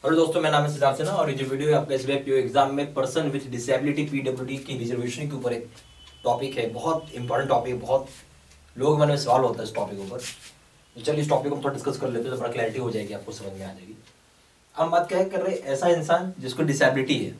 Hello दोस्तों, मेरा नाम है सिद्धार्थ सिन्हा और ये जो वीडियो है आपका एसबीआई पीओ एग्जाम में पर्सन विद डिसेबिलिटी पीडब्ल्यूडी की रिजर्वेशन के ऊपर एक टॉपिक है। बहुत इंपॉर्टेंट टॉपिक है, बहुत लोग मन में सवाल होता है इस टॉपिक के ऊपर। तो चलिए इस टॉपिक को हम थोड़ा डिस्कस कर लेते हैं तो थोड़ा क्लैरिटी हो जाएगी, आपको समझ में आ जाएगी। हम बात क्या कर रहे हैं, ऐसा इंसान जिसको डिसेबिलिटी है।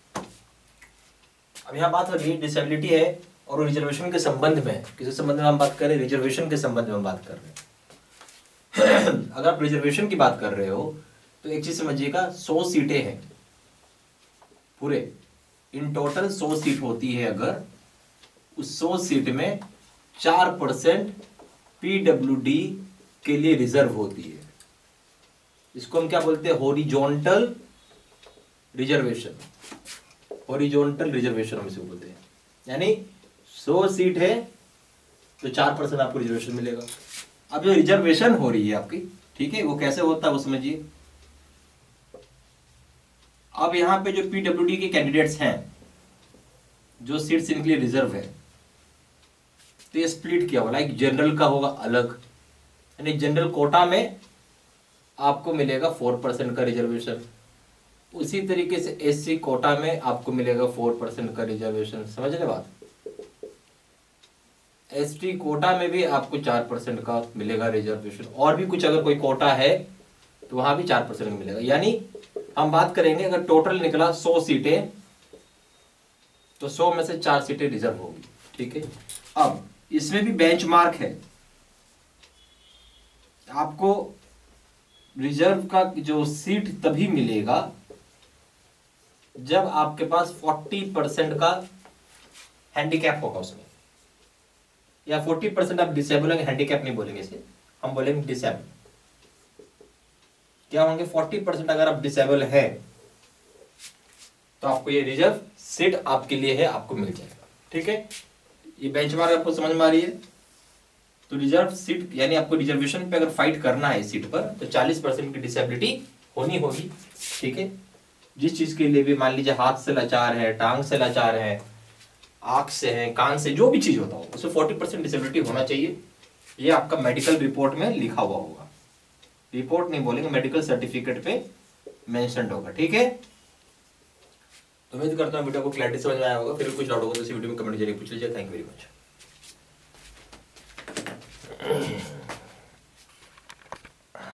अब यहाँ बात हो रही है डिसेबिलिटी है और रिजर्वेशन के संबंध में, किसी संबंध में हम बात कर रहे हैं, रिजर्वेशन के संबंध में हम बात कर रहे हैं। अगर आप रिजर्वेशन की बात कर रहे हो तो एक चीज समझिएगा, 100 सीटें हैं पूरे, इन टोटल 100 सीट होती है। अगर उस 100 सीट में 4% पीडब्ल्यूडी के लिए रिजर्व होती है, इसको हम क्या बोलते हैं, हॉरिजॉन्टल रिजर्वेशन। हॉरिजॉन्टल रिजर्वेशन हम इसे बोलते हैं। यानी 100 सीट है तो 4% आपको रिजर्वेशन मिलेगा। अब जो रिजर्वेशन हो रही है आपकी, ठीक है, वो कैसे होता है वो समझिए। अब यहां पे जो पीडब्ल्यूडी के कैंडिडेट्स हैं, जो सीट्स इनके लिए रिजर्व है, तो ये स्प्लिट किया हुआ, लाइक जनरल का होगा अलग, यानी जनरल कोटा में आपको मिलेगा 4% का रिजर्वेशन, उसी तरीके से एससी कोटा में आपको मिलेगा 4% का रिजर्वेशन। समझ रहे बात। एसटी कोटा में भी आपको 4% का मिलेगा रिजर्वेशन, और भी कुछ अगर कोई कोटा है तो वहां भी 4% का मिलेगा। यानी हम बात करेंगे, अगर टोटल निकला 100 सीटें तो 100 में से 4 सीटें रिजर्व होगी, ठीक है। अब इसमें भी बेंचमार्क है, आपको रिजर्व का जो सीट तभी मिलेगा जब आपके पास 40% का हैंडीकैप होगा उसमें, या 40% आप डिसेबल है, हैंडीकैप नहीं बोलेंगे इसे, हम बोलेंगे डिसेबल। क्या होंगे, 40% अगर आप डिसेबल है तो आपको ये रिजर्व सीट आपके लिए है, आपको मिल जाएगा, ठीक है। ये बेंचमार्क आपको समझ में आ रही है। तो रिजर्व सीट यानी आपको रिजर्वेशन पे अगर फाइट करना है सीट पर तो 40% की डिसेबिलिटी होनी होगी, ठीक है। जिस चीज के लिए भी, मान लीजिए हाथ से लाचार है, टांग से लाचार है, आंख से है, कान से, जो भी चीज होता हो उसमें 40% डिसेबिलिटी होना चाहिए। ये आपका मेडिकल रिपोर्ट में लिखा हुआ होगा, रिपोर्ट नहीं बोलेंगे, मेडिकल सर्टिफिकेट पे मेंशन्ड होगा, ठीक है। तो उम्मीद करता हूं वीडियो को क्लैरिटी समझ में आया होगा। फिर कुछ डाउट होगा तो इस वीडियो में कमेंट जरिए पूछ लीजिए। Thank you very much.